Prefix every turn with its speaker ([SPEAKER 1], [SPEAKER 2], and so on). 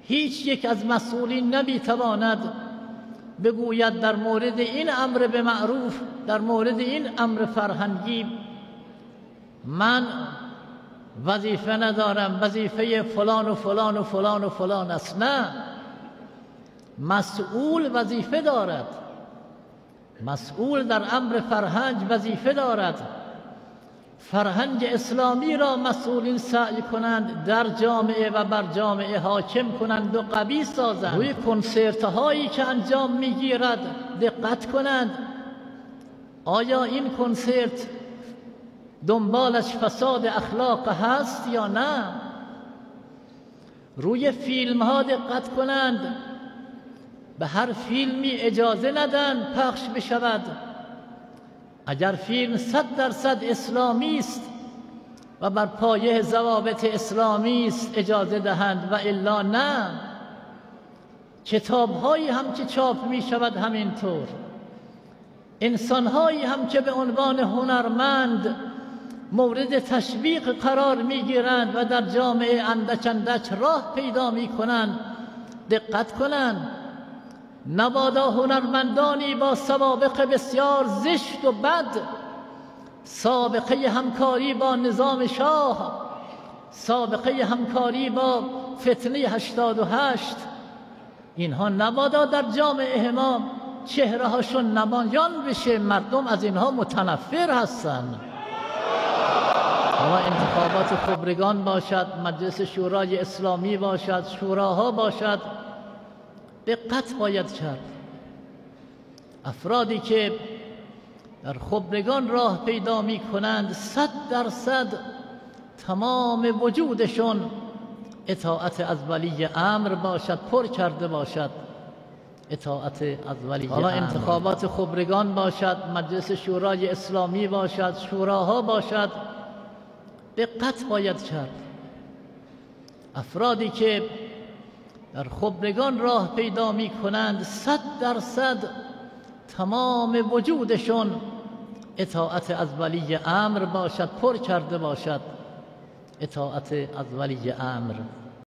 [SPEAKER 1] هیچ یک از مسئولین نمیتواند بگوید در مورد این امر به معروف، در مورد این امر فرهنگی من وظیفه ندارم، وظیفه فلان و فلان و فلان و فلان است. نه، مسئول وظیفه دارد، مسئول در امر فرهنگ وظیفه دارد. فرهنگ اسلامی را مسئولین سعی کنند در جامعه و بر جامعه حاکم کنند و قوی سازند. روی کنسرت هایی که انجام میگیرد دقت کنند، آیا این کنسرت دنبالش فساد اخلاق هست یا نه؟ روی فیلم ها دقت کنند، به هر فیلمی اجازه ندن پخش بشود. اگر فیلم 100% اسلامی است و بر پایه ضوابط اسلامی است اجازه دهند و الا نه. کتاب هایی هم که چاپ می شود همینطور، انسان هایی هم که به عنوان هنرمند مورد تشویق قرار می گیرند و در جامعه اندک اندک راه پیدا می کنند، دقت کنند. نبادا هنرمندانی با سوابق بسیار زشت و بد، سابقه همکاری با نظام شاه، سابقه همکاری با فتنه 88، اینها نبادا در جامعه ما چهره هاشون نمایان بشه. مردم از اینها متنفر هستند. حالا انتخابات خبرگان باشد، مجلس شورای اسلامی باشد، شوراها باشد، دقت باید کرد. افرادی که در خبرگان راه پیدا می کنند 100% تمام وجودشون اطاعت از ولی امر باشد، پر کرده باشد اطاعت از ولی امر. حالا انتخابات خبرگان باشد، مجلس شورای اسلامی باشد، شوراها باشد، دقت باید کرد. افرادی که در خبرگان راه پیدا می کنند 100% تمام وجودشون اطاعت از ولی امر باشد، پر کرده باشد اطاعت از ولی امر.